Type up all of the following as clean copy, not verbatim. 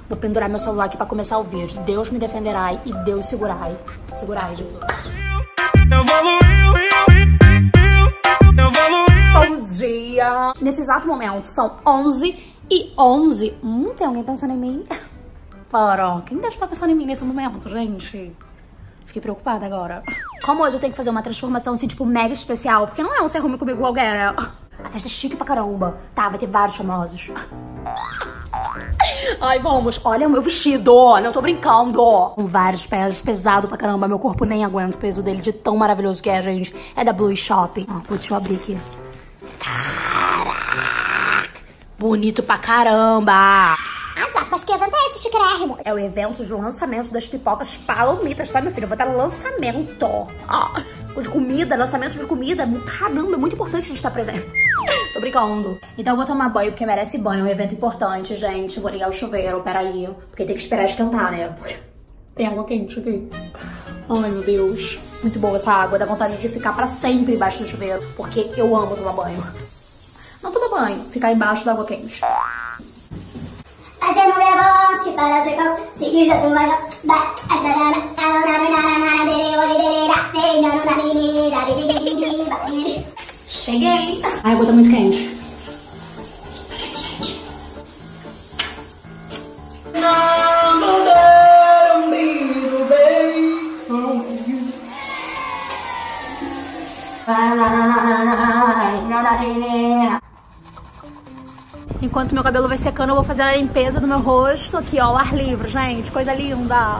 Vou pendurar meu celular aqui pra começar o vídeo. Deus me defenderá e Deus segurai. Segurai, Jesus. Bom dia. Nesse exato momento, são 11h11. Tem alguém pensando em mim? Para, quem deve estar pensando em mim nesse momento, gente? Fiquei preocupada agora. Como hoje eu tenho que fazer uma transformação, assim, tipo, mega especial, porque não é um Ser Ruim Comigo qualquer, né? A festa é chique pra caramba. Tá, vai ter vários famosos. Ai, vamos. Olha o meu vestido. Não tô brincando. Com vários pés, pesado pra caramba. Meu corpo nem aguenta o peso dele, de tão maravilhoso que é, gente. É da Blue Shop. Ó, deixa eu abrir aqui. Caraca. Bonito pra caramba. Mas que evento é esse, chiquérrimo? É o evento de lançamento das pipocas Palomitas, tá, meu filho? Eu vou dar lançamento. De comida, lançamento de comida. Caramba, é muito importante a gente estar presente. Tô brincando. Então eu vou tomar banho, porque merece banho. É um evento importante, gente. Vou ligar o chuveiro, peraí. Porque tem que esperar esquentar, né? Porque tem água quente aqui. Ai, meu Deus. Muito boa essa água. Dá vontade de ficar pra sempre embaixo do chuveiro. Porque eu amo tomar banho. Não tomar banho, ficar embaixo da água quente. Fazendo deboche para chegar, seguida do maior. Cheguei. A água tá muito quente. Peraí, gente. Não deram muito bem. Enquanto meu cabelo vai secando, eu vou fazer a limpeza do meu rosto aqui, ó, ao ar livre, gente. Coisa linda.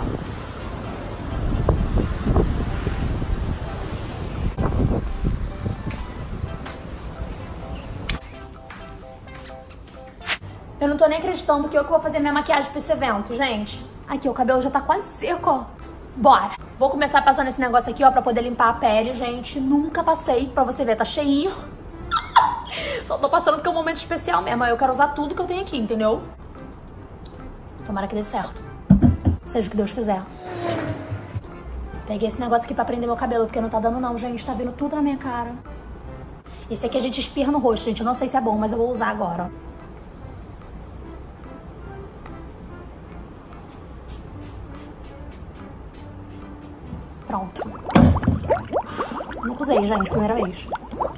Eu não tô nem acreditando que eu vou fazer minha maquiagem pra esse evento, gente. Aqui, o cabelo já tá quase seco, ó. Bora. Vou começar passando esse negócio aqui, ó, pra poder limpar a pele, gente. Nunca passei, pra você ver, tá cheinho. Só tô passando porque é um momento especial mesmo. Eu quero usar tudo que eu tenho aqui, entendeu? Tomara que dê certo. Seja o que Deus quiser. Peguei esse negócio aqui pra prender meu cabelo, porque não tá dando não, gente. Tá vindo tudo na minha cara. Esse aqui a gente espirra no rosto, gente. Eu não sei se é bom, mas eu vou usar agora, ó. Pronto. Nunca usei, gente. Primeira vez.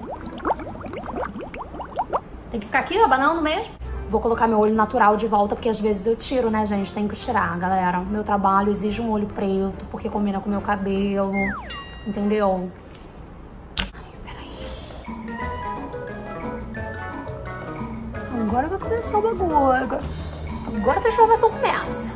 Tem que ficar aqui, abanando mesmo. Vou colocar meu olho natural de volta, porque às vezes eu tiro, né, gente? Tem que tirar, galera. Meu trabalho exige um olho preto, porque combina com o meu cabelo. Entendeu? Ai, peraí. Agora vai começar o bagulho. Agora a transformação começa.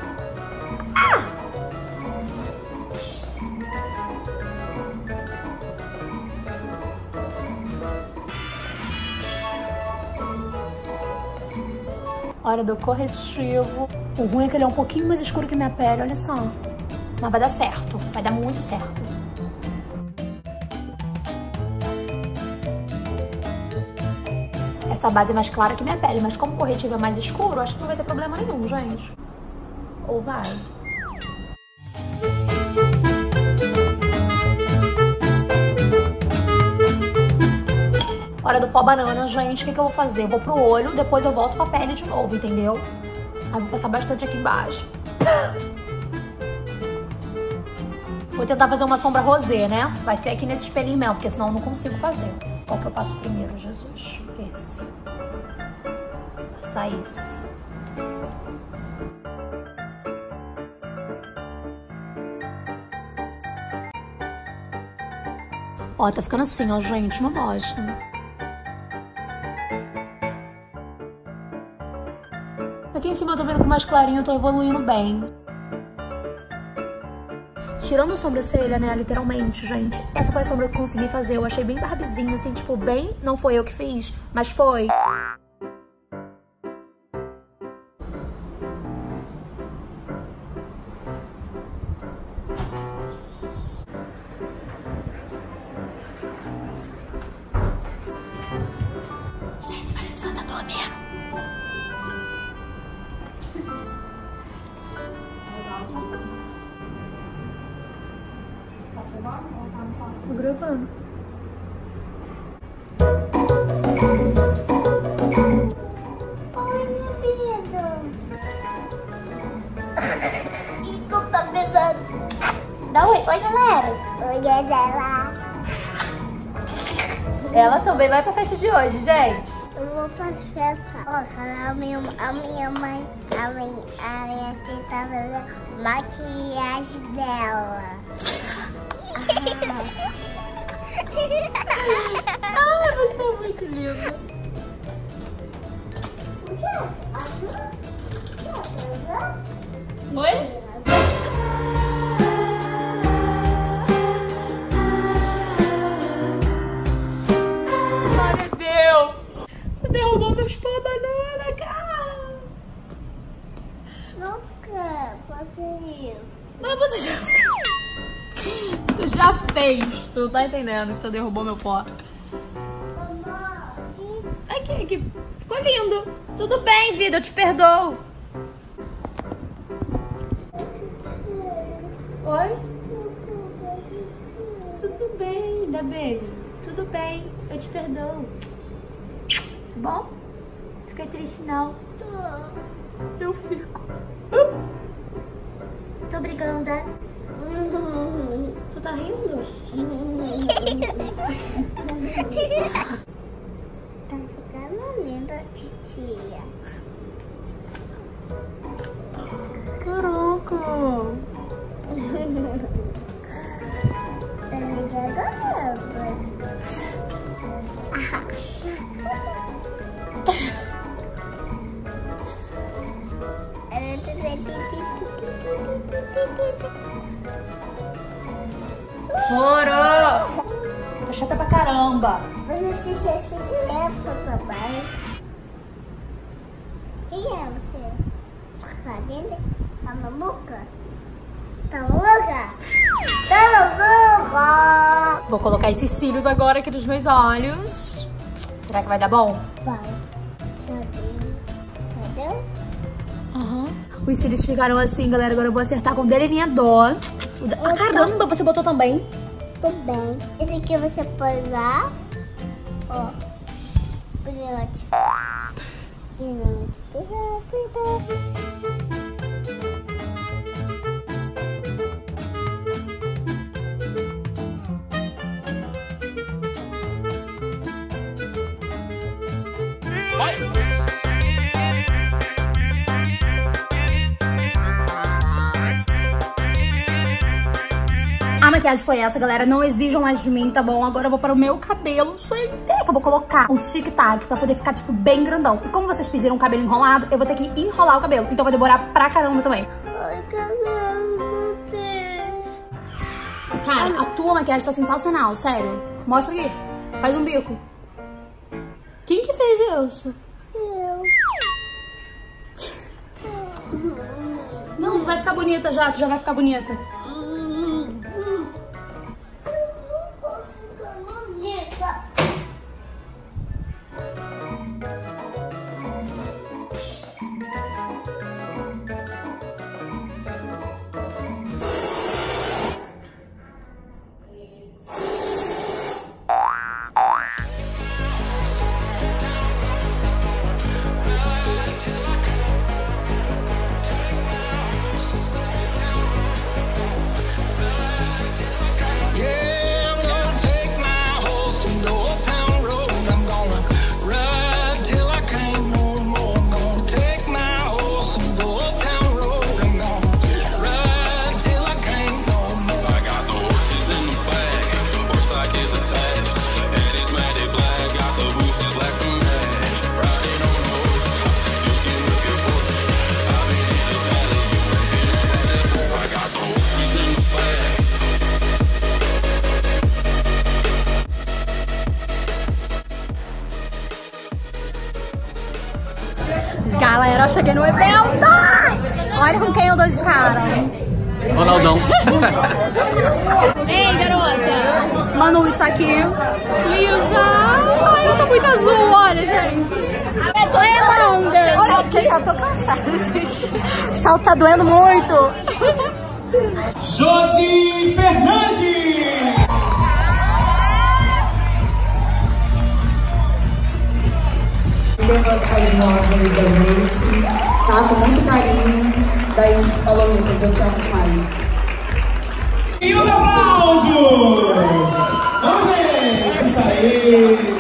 Hora do corretivo. O ruim é que ele é um pouquinho mais escuro que minha pele, olha só. Mas vai dar certo, vai dar muito certo. Essa base é mais clara que minha pele, mas como o corretivo é mais escuro, acho que não vai ter problema nenhum, gente. Ou vai? Hora do pó banana, gente. O que eu vou fazer? Eu vou pro olho, depois eu volto pra pele de novo, entendeu? Aí vou passar bastante aqui embaixo. Vou tentar fazer uma sombra rosé, né? Vai ser aqui nesse espelhinho mesmo, porque senão eu não consigo fazer. Qual que eu passo primeiro, Jesus? Esse. Passar esse. Ó, tá ficando assim, ó, gente. Uma bosta. Aqui em cima eu tô vendo que mais clarinho, eu tô evoluindo bem. Tirando a sobrancelha, né, literalmente, gente. Essa foi a sombra que eu consegui fazer. Eu achei bem barbezinha, assim, tipo, bem... Não foi eu que fiz, mas foi. Gente, vai tirar, tá dormindo. Tô gravando. Oi, minha vida. Tu tá pesando. Dá oi, galera. Oi, galera. Ela também vai pra festa de hoje, gente. Eu vou fazer festa. Ó, a minha mãe, a minha tia tá fazendo maquiagem dela. Ai, você é muito linda. Oi? Ai, meu Deus. Tu derrubou meus pão banana, cara. Não quero fazer isso. Mas você já fez. Tu já fez. Tu não tá entendendo que tu derrubou meu pó. Aqui. Ficou lindo. Tudo bem, vida. Eu te perdoo. Oi? Tudo bem. Dá beijo. Tudo bem. Eu te perdoo. Tá bom? Fica triste não. Eu fico. Tô brigando. Tu tá rindo? Tá ficando linda, titia. Caraca. Tá ligado? Morou! Tá chata pra caramba. Você se leva, papai. Quem é você? Tá linda? Tá maluca? Tá louca? Tá louca? Vou colocar esses cílios agora aqui nos meus olhos. Será que vai dar bom? Vai. Já deu? Aham. Os cílios ficaram assim, galera. Agora eu vou acertar com delineador. Ah, caramba, você botou também? Tudo bem. Esse aqui você pode usar. Ó. Brilhante. A maquiagem foi essa, galera. Não exijam mais de mim, tá bom? Agora eu vou para o meu cabelo, gente. Eu vou colocar um tic-tac pra poder ficar, tipo, bem grandão. E como vocês pediram um cabelo enrolado, eu vou ter que enrolar o cabelo. Então vai demorar pra caramba também. Ai, caramba, vocês. Cara, a tua maquiagem tá sensacional, sério. Mostra aqui. Faz um bico. Quem que fez isso? Eu. Não, tu vai ficar bonita já. Tu já vai ficar bonita. Galera, eu cheguei no evento! Olha com quem eu dou de cara. Ronaldão. Ei, garota! Manu está aqui. Lisa! Ai, eu tô muito azul, olha, gente. Eu tô redonda. Olha aqui, já tô cansada, gente. O salto tá doendo muito. Josi Fernandes! Pessoas carinhosas da gente, tá? Com muito carinho. Daí Palomitas, eu te amo demais. E os aplausos! Vamos, gente! Isso aí!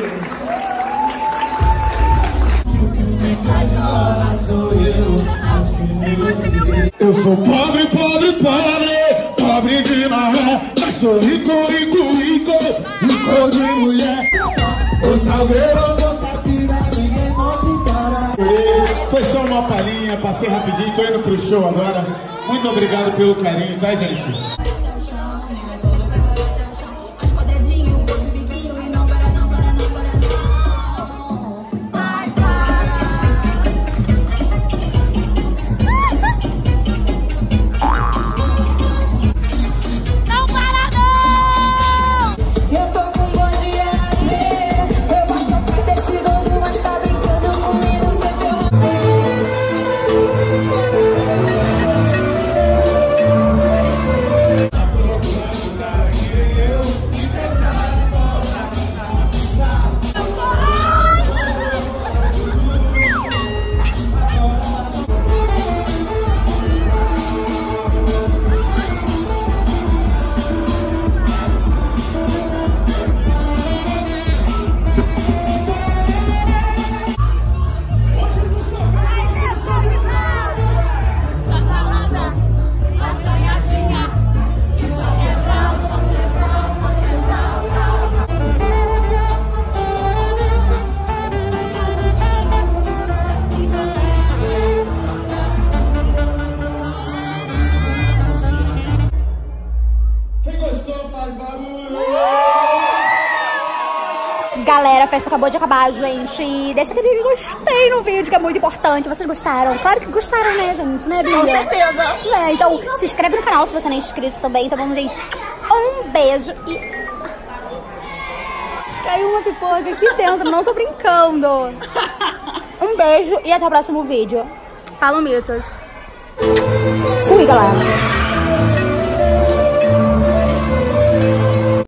Eu sou pobre, pobre, pobre, pobre de maré, mas sou rico, rico, rico, rico de mulher. O salgueiro, você tira, ninguém pode parar. Foi só uma palhinha, passei rapidinho, tô indo pro show agora. Muito obrigado pelo carinho, tá, gente? Galera, a festa acabou de acabar, gente. Deixa aquele gostei no vídeo, que é muito importante. Vocês gostaram? Claro que gostaram, né, gente? Né, Bia? Com certeza. É, então, se inscreve no canal se você não é inscrito também. Tá bom, gente? Um beijo e... Caiu uma pipoca aqui dentro, não tô brincando. Um beijo e até o próximo vídeo. Palomitas. Fui, galera.